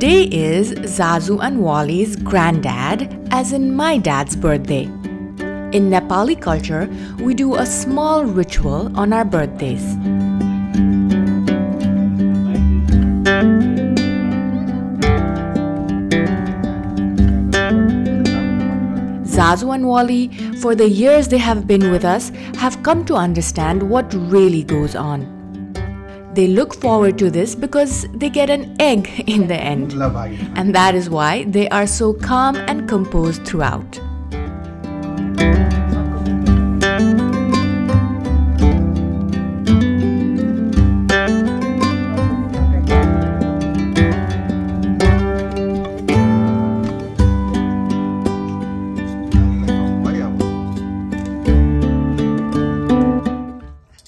Today is Zazu and Walle's Grandad, as in my dad's birthday. In Nepali culture, we do a small ritual on our birthdays. Zazu and Walle, for the years they have been with us, have come to understand what really goes on. They look forward to this because they get an egg in the end. And that is why they are so calm and composed throughout.